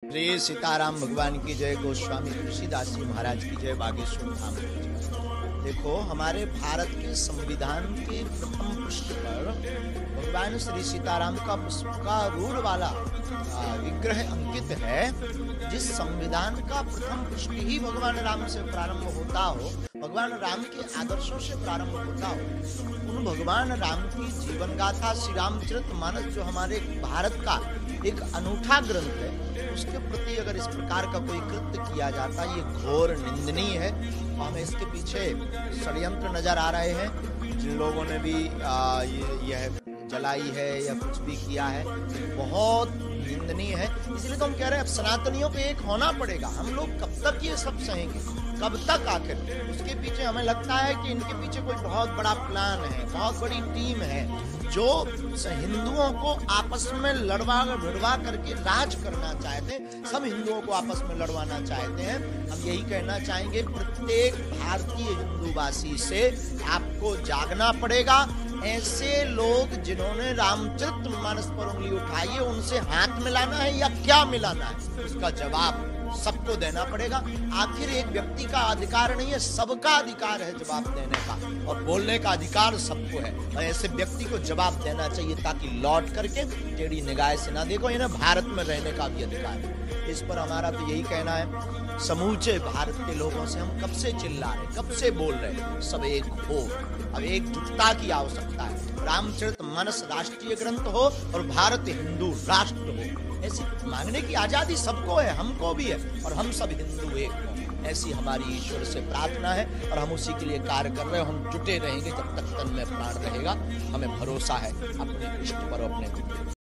श्री सीताराम भगवान की जय, गोस्वामी तुलसीदास जी महाराज की जय, बागेश्वर धाम की जय। देखो, हमारे भारत के संविधान के प्रथम पृष्ठ पर भगवान श्री सीताराम का पुष्पारूढ़ वाला विग्रह अंकित है। जिस संविधान का प्रथम पृष्ठ ही भगवान राम से प्रारंभ होता हो, भगवान राम के आदर्शों से प्रारंभ होता हो, उन भगवान राम की जीवन गाथा श्री रामचरितमानस जो हमारे भारत का एक अनूठा ग्रंथ है, उसके प्रति अगर इस प्रकार का कोई कृत्य किया जाता है, ये घोर निंदनीय है। और हमें इसके पीछे षड्यंत्र नजर आ रहे हैं। जिन लोगों ने भी यह जलाई है या कुछ भी किया है, बहुत निंदनीय है। इसलिए तो हम कह रहे हैं अब सनातनियों पे एक होना पड़ेगा। हम लोग कब तक ये सब सहेंगे, कब तक आखिर? उसके पीछे हमें लगता है कि इनके पीछे कोई बहुत बड़ा प्लान है, बहुत बड़ी टीम है जो हिंदुओं को आपस में भिड़वा करके राज करना चाहते हैं, सब हिंदुओं को आपस में लड़वाना चाहते हैं। हम यही कहना चाहेंगे, प्रत्येक भारतीय हिंदूवासी से आपको जागना पड़ेगा। ऐसे लोग जिन्होंने रामचरितमानस पर उंगली उठाई है, उनसे हाथ मिलाना है या क्या मिलाना है, उसका जवाब सबको देना पड़ेगा। आखिर एक व्यक्ति का अधिकार नहीं है, सबका अधिकार है जवाब देने का, और बोलने का अधिकार सबको है। और ऐसे व्यक्ति को जवाब देना चाहिए ताकि लौट करके टेढ़ी निगाह से ना देखो। इन्हें भारत में रहने का भी अधिकार है। इस पर हमारा तो यही कहना है, समूचे भारत के लोगों से हम कब से चिल्ला रहे, कब से बोल रहे, सब एक हो। अब एकजुटता की आवश्यकता है। रामचरितमानस राष्ट्रीय ग्रंथ हो और भारत हिंदू राष्ट्र हो, ऐसी मांगने की आजादी सबको है, हमको भी है, और हम सब हिंदू एक हो, ऐसी हमारी ईश्वर से प्रार्थना है। और हम उसी के लिए कार्य कर रहे हैं। हम जुटे रहेंगे जब तक तन में प्राण रहेगा। हमें भरोसा है अपने इष्ट पर, अपने